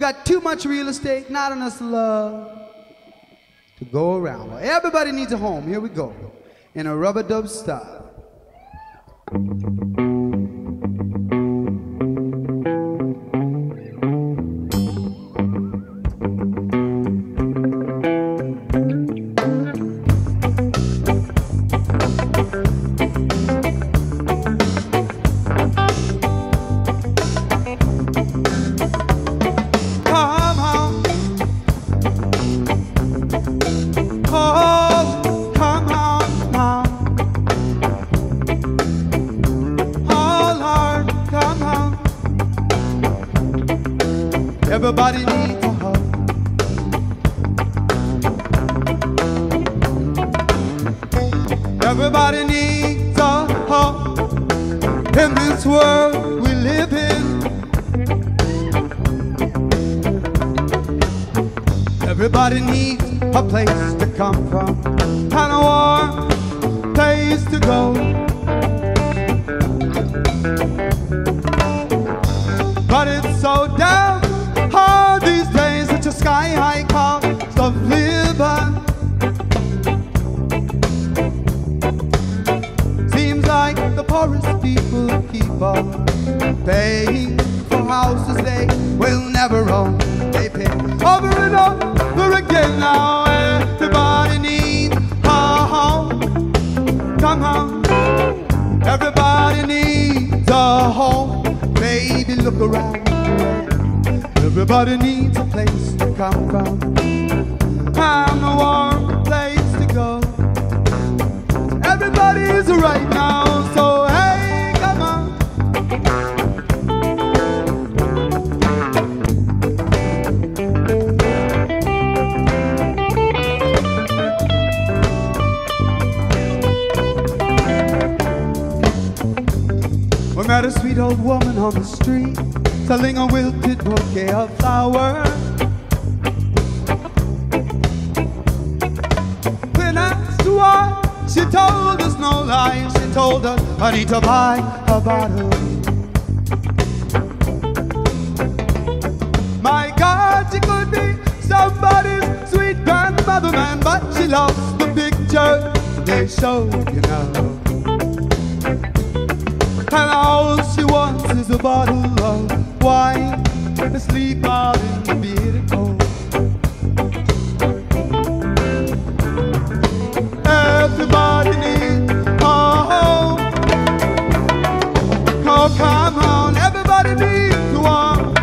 got too much real estate, not enough love to go around. Well, everybody needs a home. Here we go. In a rub-a-dub style. Everybody needs a hug. Everybody needs a hug in this world we live in. Everybody needs a place to come from and a warm place to go. But it's so damn hard these days, such a sky-high cost of living. Seems like the poorest people keep on paying for houses they will never own. They pay over and over again now. Everybody needs a home. Come on. Everybody needs a home. Baby, look around. Everybody needs a place to come from and a warm place to go. Everybody's right now, so hey, come on. We met a sweet old woman on the street selling a wilted bouquet of flowers. When asked why, she told us no lies. She told us I need to buy a bottle. My God, she could be somebody's sweet grandmother, man, but she lost the picture they showed, you know. And all she wants is a bottle of wine to sleep out in the bitter cold. Everybody needs a home. Oh, come on, everybody needs one.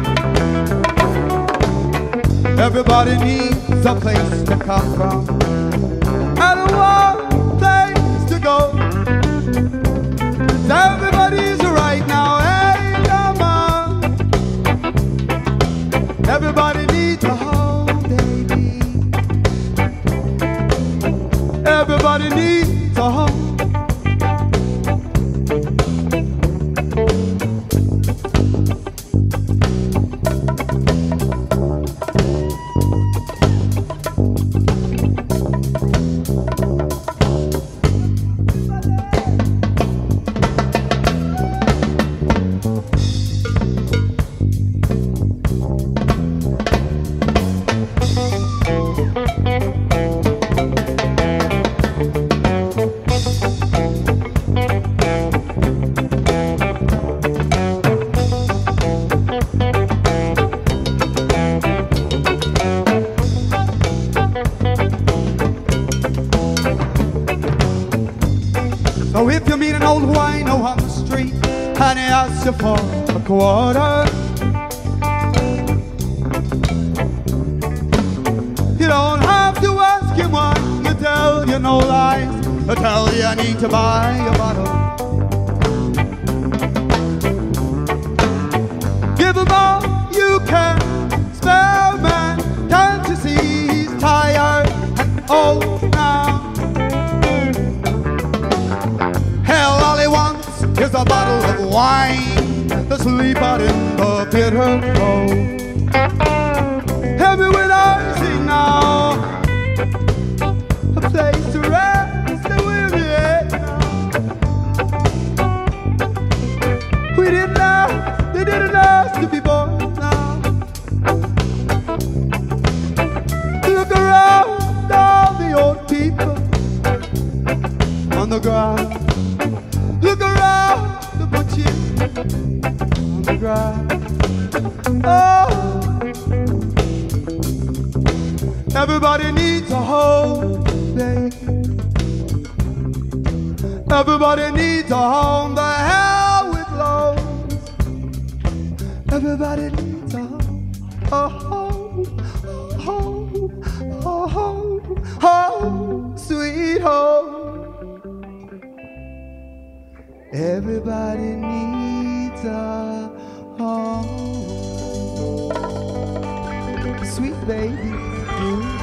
Everybody needs a place to come from and a warm place to go. Everybody's right now, hey, come on. Everybody needs a home, baby. Everybody needs a home. So if you meet an old wino on the street and he asks you for a quarter, you don't have to ask him why. You tell you no lies. You tell you I need to buy a bottle. Give him all you can spare, man. Can't you see he's tired and old now? All he wants is a bottle of wine to sleep out in the bitter cold. Help me when I sing now, a place to rest the weary head now. We didn't ask to be born now. ground. Look around to put you on the ground. Oh, everybody needs a home, baby. Everybody needs a home. The hell with loans. Everybody needs a home. A home, a home, a home, home, sweet home. Everybody needs a home. Sweet baby.